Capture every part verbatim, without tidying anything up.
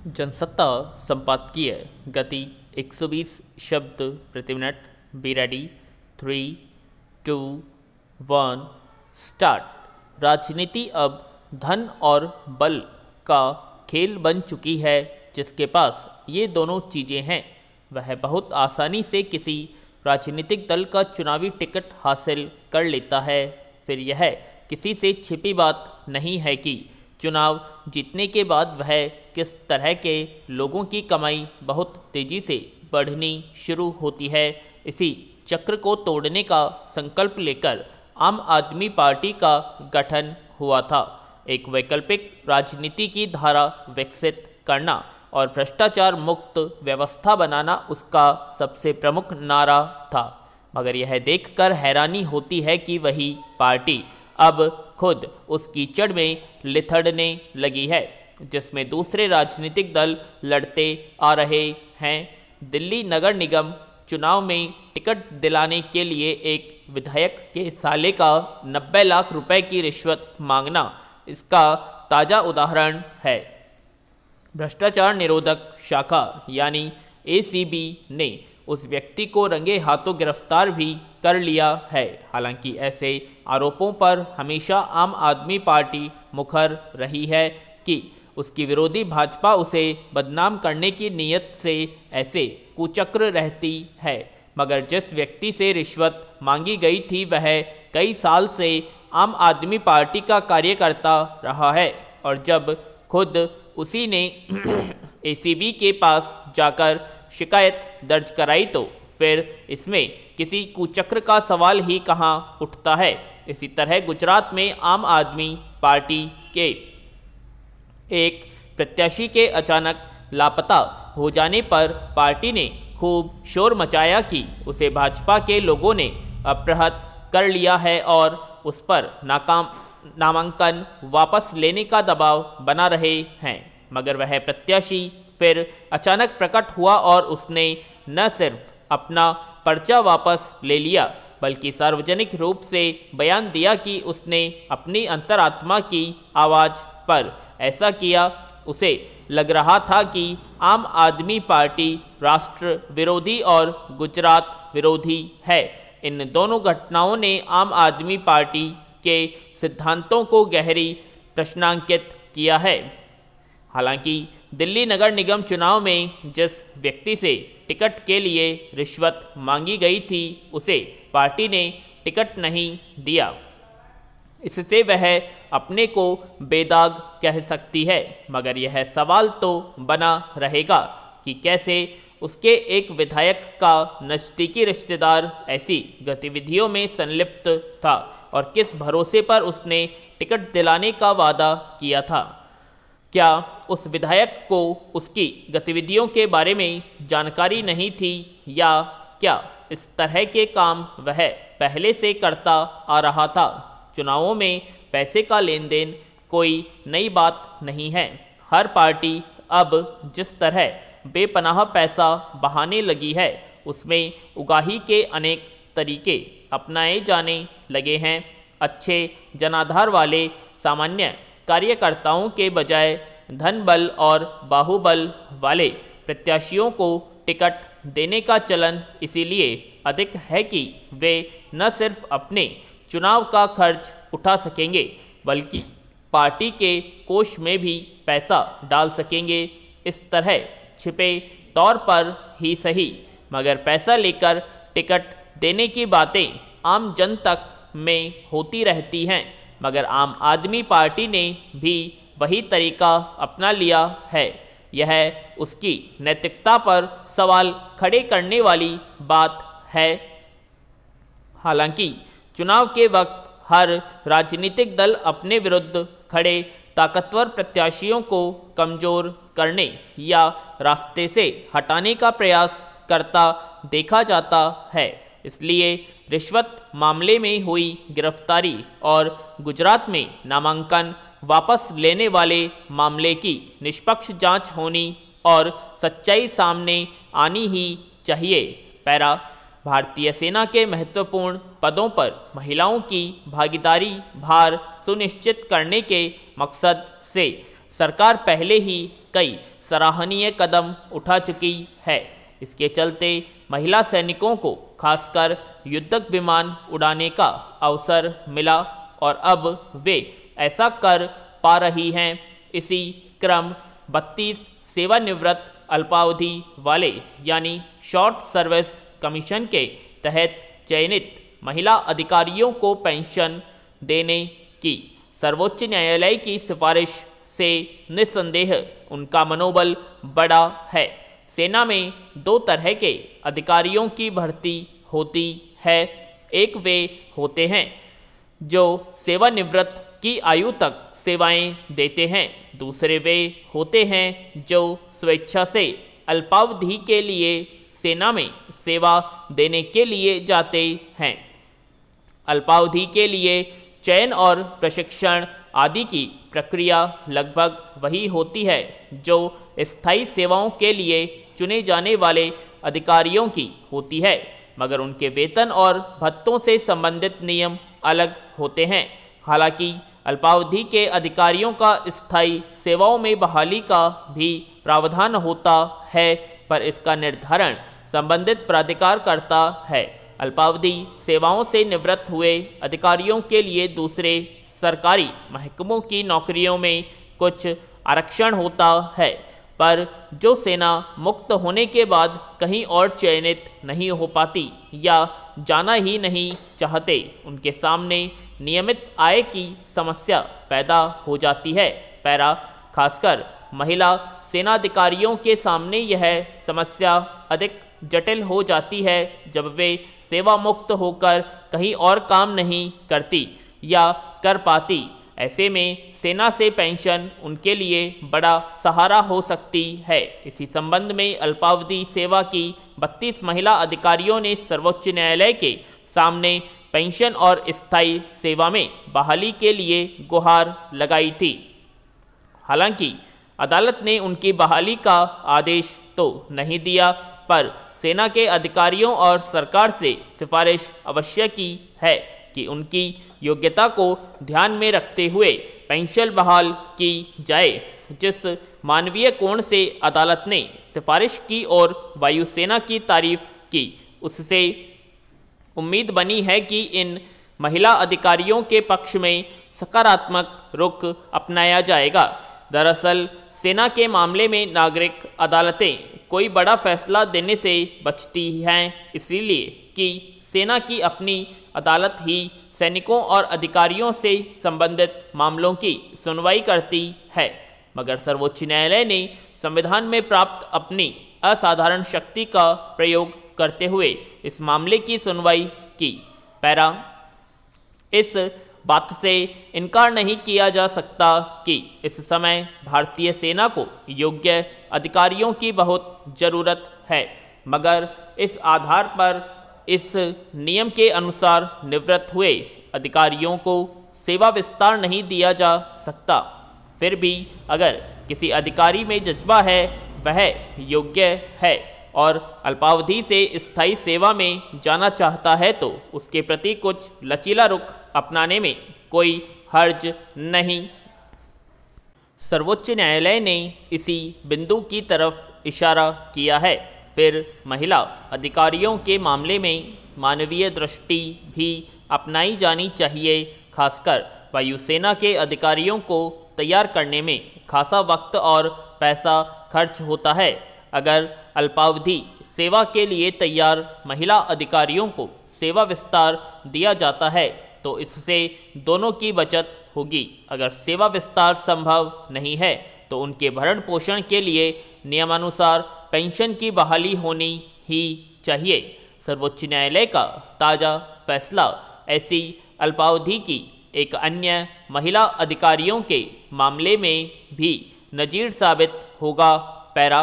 जनसत्ता संपादकीय गति एक सौ बीस शब्द प्रति minute. Be ready. Three two one start. राजनीति अब धन और बल का खेल बन चुकी है। जिसके पास ये दोनों चीज़ें हैं वह बहुत आसानी से किसी राजनीतिक दल का चुनावी टिकट हासिल कर लेता है। फिर यह किसी से छिपी बात नहीं है कि चुनाव जीतने के बाद वह किस तरह के लोगों की कमाई बहुत तेज़ी से बढ़नी शुरू होती है। इसी चक्र को तोड़ने का संकल्प लेकर आम आदमी पार्टी का गठन हुआ था। एक वैकल्पिक राजनीति की धारा विकसित करना और भ्रष्टाचार मुक्त व्यवस्था बनाना उसका सबसे प्रमुख नारा था। मगर यह देखकर हैरानी होती है कि वही पार्टी अब खुद उस कीचड़ में लिथड़ने लगी है जिसमें दूसरे राजनीतिक दल लड़ते आ रहे हैं। दिल्ली नगर निगम चुनाव में टिकट दिलाने के लिए एक विधायक के साले का नब्बे लाख रुपए की रिश्वत मांगना इसका ताज़ा उदाहरण है। भ्रष्टाचार निरोधक शाखा यानी ए सी बी ने उस व्यक्ति को रंगे हाथों गिरफ्तार भी कर लिया है। हालांकि ऐसे आरोपों पर हमेशा आम आदमी पार्टी मुखर रही है कि उसकी विरोधी भाजपा उसे बदनाम करने की नीयत से ऐसे कुचक्र रहती है। मगर जिस व्यक्ति से रिश्वत मांगी गई थी वह कई साल से आम आदमी पार्टी का कार्यकर्ता रहा है और जब खुद उसी ने ए सी बी के पास जाकर शिकायत दर्ज कराई तो फिर इसमें किसी कुचक्र का सवाल ही कहाँ उठता है। इसी तरह गुजरात में आम आदमी पार्टी के एक प्रत्याशी के अचानक लापता हो जाने पर पार्टी ने खूब शोर मचाया कि उसे भाजपा के लोगों ने अपहृत कर लिया है और उस पर नाकाम नामांकन वापस लेने का दबाव बना रहे हैं। मगर वह प्रत्याशी फिर अचानक प्रकट हुआ और उसने न सिर्फ अपना पर्चा वापस ले लिया बल्कि सार्वजनिक रूप से बयान दिया कि उसने अपनी अंतरात्मा की आवाज़ पर ऐसा किया। उसे लग रहा था कि आम आदमी पार्टी राष्ट्र विरोधी और गुजरात विरोधी है। इन दोनों घटनाओं ने आम आदमी पार्टी के सिद्धांतों को गहरी प्रश्नांकित किया है। हालांकि दिल्ली नगर निगम चुनाव में जिस व्यक्ति से टिकट के लिए रिश्वत मांगी गई थी उसे पार्टी ने टिकट नहीं दिया। इससे वह अपने को बेदाग कह सकती है। मगर यह सवाल तो बना रहेगा कि कैसे उसके एक विधायक का नज़दीकी रिश्तेदार ऐसी गतिविधियों में संलिप्त था और किस भरोसे पर उसने टिकट दिलाने का वादा किया था। क्या उस विधायक को उसकी गतिविधियों के बारे में जानकारी नहीं थी या क्या इस तरह के काम वह पहले से करता आ रहा था। चुनावों में पैसे का लेन देन कोई नई बात नहीं है। हर पार्टी अब जिस तरह बेपनाह पैसा बहाने लगी है उसमें उगाही के अनेक तरीके अपनाए जाने लगे हैं। अच्छे जनाधार वाले सामान्य कार्यकर्ताओं के बजाय धन बल और बाहुबल वाले प्रत्याशियों को टिकट देने का चलन इसीलिए अधिक है कि वे न सिर्फ अपने चुनाव का खर्च उठा सकेंगे बल्कि पार्टी के कोष में भी पैसा डाल सकेंगे। इस तरह छिपे तौर पर ही सही मगर पैसा लेकर टिकट देने की बातें आम जन तक में होती रहती हैं। मगर आम आदमी पार्टी ने भी वही तरीका अपना लिया है। यह उसकी नैतिकता पर सवाल खड़े करने वाली बात है। हालांकि चुनाव के वक्त हर राजनीतिक दल अपने विरुद्ध खड़े ताकतवर प्रत्याशियों को कमज़ोर करने या रास्ते से हटाने का प्रयास करता देखा जाता है। इसलिए रिश्वत मामले में हुई गिरफ्तारी और गुजरात में नामांकन वापस लेने वाले मामले की निष्पक्ष जांच होनी और सच्चाई सामने आनी ही चाहिए। पैरा भारतीय सेना के महत्वपूर्ण पदों पर महिलाओं की भागीदारी भार सुनिश्चित करने के मकसद से सरकार पहले ही कई सराहनीय कदम उठा चुकी है। इसके चलते महिला सैनिकों को खासकर युद्धक विमान उड़ाने का अवसर मिला और अब वे ऐसा कर पा रही हैं। इसी क्रम बत्तीस सेवानिवृत्त अल्पावधि वाले यानी शॉर्ट सर्विस कमीशन के तहत चयनित महिला अधिकारियों को पेंशन देने की सर्वोच्च न्यायालय की सिफारिश से निस्संदेह उनका मनोबल बढ़ा है। सेना में दो तरह के अधिकारियों की भर्ती होती है। एक वे होते हैं जो सेवानिवृत्त की आयु तक सेवाएं देते हैं, दूसरे वे होते हैं जो स्वेच्छा से अल्पावधि के लिए सेना में सेवा देने के लिए जाते हैं। अल्पावधि के लिए चयन और प्रशिक्षण आदि की प्रक्रिया लगभग वही होती है जो स्थायी सेवाओं के लिए चुने जाने वाले अधिकारियों की होती है, मगर उनके वेतन और भत्तों से संबंधित नियम अलग होते हैं। हालांकि अल्पावधि के अधिकारियों का स्थायी सेवाओं में बहाली का भी प्रावधान होता है, पर इसका निर्धारण संबंधित प्राधिकार करता है। अल्पावधि सेवाओं से निवृत्त हुए अधिकारियों के लिए दूसरे सरकारी महकमों की नौकरियों में कुछ आरक्षण होता है, पर जो सेना मुक्त होने के बाद कहीं और चयनित नहीं हो पाती या जाना ही नहीं चाहते, उनके सामने नियमित आय की समस्या पैदा हो जाती है। पैरा खासकर महिला सेनाधिकारियों के सामने यह समस्या अधिक जटिल हो जाती है जब वे सेवा मुक्त होकर कहीं और काम नहीं करती या कर पाती। ऐसे में सेना से पेंशन उनके लिए बड़ा सहारा हो सकती है। इसी संबंध में अल्पावधि सेवा की बत्तीस महिला अधिकारियों ने सर्वोच्च न्यायालय के सामने पेंशन और स्थायी सेवा में बहाली के लिए गुहार लगाई थी। हालांकि अदालत ने उनकी बहाली का आदेश तो नहीं दिया, पर सेना के अधिकारियों और सरकार से सिफारिश अवश्य की है कि उनकी योग्यता को ध्यान में रखते हुए पेंशन बहाल की जाए। जिस मानवीय कोण से अदालत ने सिफारिश की और वायुसेना की तारीफ की, उससे उम्मीद बनी है कि इन महिला अधिकारियों के पक्ष में सकारात्मक रुख अपनाया जाएगा। दरअसल सेना के मामले में नागरिक अदालतें कोई बड़ा फैसला देने से बचती हैं, इसलिए कि सेना की अपनी अदालत ही सैनिकों और अधिकारियों से संबंधित मामलों की सुनवाई करती है। मगर सर्वोच्च न्यायालय ने संविधान में प्राप्त अपनी असाधारण शक्ति का प्रयोग करते हुए इस मामले की सुनवाई की। पैरा इस बात से इनकार नहीं किया जा सकता कि इस समय भारतीय सेना को योग्य अधिकारियों की बहुत ज़रूरत है, मगर इस आधार पर इस नियम के अनुसार निवृत्त हुए अधिकारियों को सेवा विस्तार नहीं दिया जा सकता। फिर भी अगर किसी अधिकारी में जज्बा है, वह योग्य है और अल्पावधि से स्थायी सेवा में जाना चाहता है, तो उसके प्रति कुछ लचीला रुख अपनाने में कोई हर्ज नहीं। सर्वोच्च न्यायालय ने इसी बिंदु की तरफ इशारा किया है। फिर महिला अधिकारियों के मामले में मानवीय दृष्टि भी अपनाई जानी चाहिए। खासकर वायुसेना के अधिकारियों को तैयार करने में खासा वक्त और पैसा खर्च होता है। अगर अल्पावधि सेवा के लिए तैयार महिला अधिकारियों को सेवा विस्तार दिया जाता है तो इससे दोनों की बचत होगी। अगर सेवा विस्तार संभव नहीं है तो उनके भरण पोषण के लिए नियमानुसार पेंशन की बहाली होनी ही चाहिए। सर्वोच्च न्यायालय का ताज़ा फैसला ऐसी अल्पावधि की एक अन्य महिला अधिकारियों के मामले में भी नजीर साबित होगा। पैरा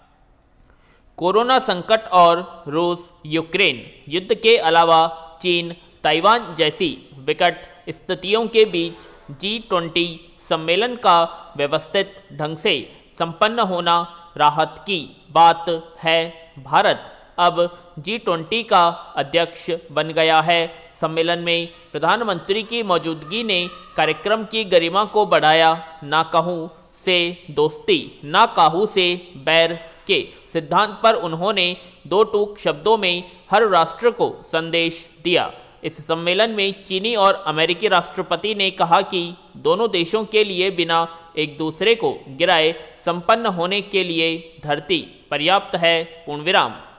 कोरोना संकट और रूस यूक्रेन युद्ध के अलावा चीन ताइवान जैसी विकट स्थितियों के बीच जी ट्वेंटी सम्मेलन का व्यवस्थित ढंग से संपन्न होना राहत की बात है। भारत अब जी ट्वेंटी का अध्यक्ष बन गया है। सम्मेलन में प्रधानमंत्री की मौजूदगी ने कार्यक्रम की गरिमा को बढ़ाया, ना कहूँ से दोस्ती ना काहू से बैर के सिद्धांत पर उन्होंने दो टूक शब्दों में हर राष्ट्र को संदेश दिया। इस सम्मेलन में चीनी और अमेरिकी राष्ट्रपति ने कहा कि दोनों देशों के लिए बिना एक दूसरे को गिराए संपन्न होने के लिए धरती पर्याप्त है। पूर्ण विराम।